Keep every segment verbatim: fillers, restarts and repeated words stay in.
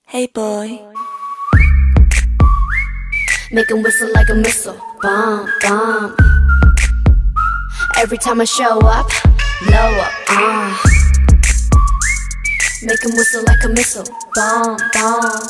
Hey boy. Make him whistle like a missile. Bomb, bomb. Every time I show up, blow up, uh. Make him whistle like a missile. Bomb, bomb.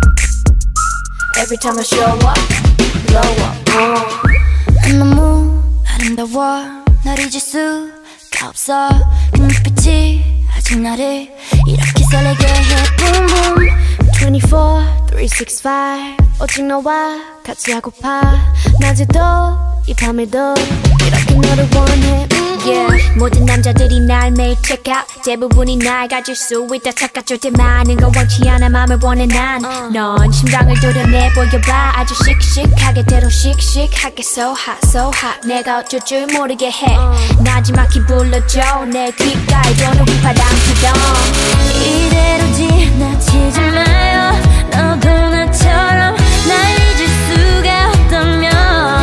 Every time I show up, blow up, uh. 너무 아름다워 널 잊을 수가 없어 그 눈빛이 아직 나를 이렇게 설레게 해 Boom boom twenty-four, three sixty-five 오직 너와 같이 하고파 낮에도 이 밤에도 이렇게 너를 원해 mm-hmm. Yeah. 모든 남자들이 날 매일 check out 대부분이 날 가질 수 있다 착각 절대 많은 건 원치 않아 맘을 원해 난 넌 uh. 심장을 도려내 보여봐 아주 씩씩하게 대로 씩씩하게 So hot so hot 내가 어쩔 줄 모르게 해 uh. 나지막히 불러줘 내 귓가에 도는 바람 기동 이대로 지나치지 마요 너도 나처럼 날 잊을 수가 없다면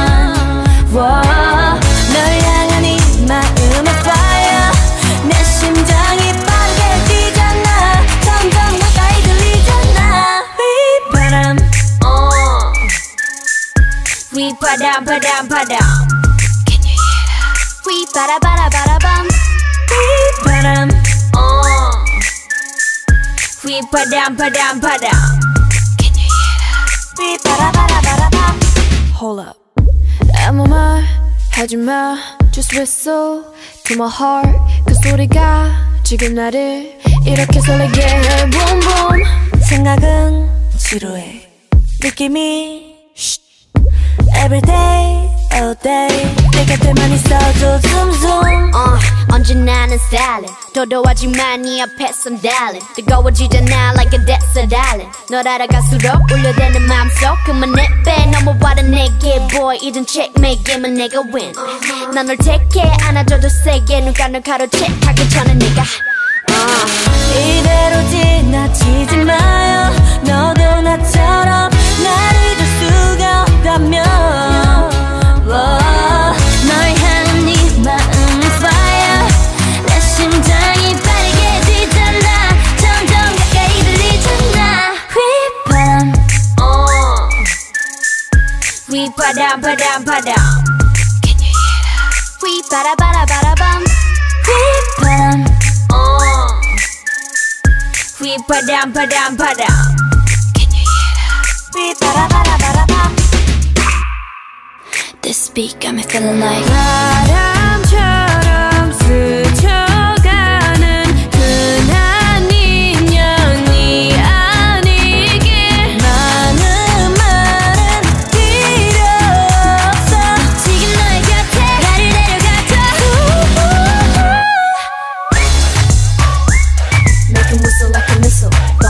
wow. 널 향한 이 마음의 fire 내 심장이 빠르게 뛰잖아 점점 가까이 들리잖아 휘바람 uh. 휘바람 바람 바람 Can you hear that? 휘바라바라바라밤 휘바람 uh. 휘바람 바람 바람 Can you hear that? 휘바라바라바라밤 Hold up. 아무 말 하지마 Just whistle to my heart 그 소리가 지금 나를 이렇게 설레게 해 Boom boom 생각은 지루해. 느낌이 Everyday, all day 내 곁에만 있어도 zoom zoom. uh, 언제나는 stylin' 도도하지만 네 앞에선 darling 뜨거워지잖아 like a desert island 널 알아갈수록 울려대는 맘속 그만 내빼 넘어와라 내게 boy 이젠 checkmate게만 내가 win 난 널 택해 안아줘도 세게 누가 널 가로채 하기 전에 네가 uh. 이대로 지나치지 마요 너도 나처럼 날 잊을 수가 없다면 wow. 널 향한 네 마음은 fire 내 심장이 빠르게 뛰잖아 점점 가까이 들리잖아 휘바람 uh. 휘바람 바람 바람 Can you hear that? 휘바라바라바라밤 휘바람 uh. 휘바람 바람 바람 Can you hear that? 휘바라바라바라밤. This beat got me feeling like 바람처럼 스쳐가는 흔한 인연이 아니길 많은 말은 필요 없어 지금 너의 곁에 나를 데려가줘 Make him whistle like a missile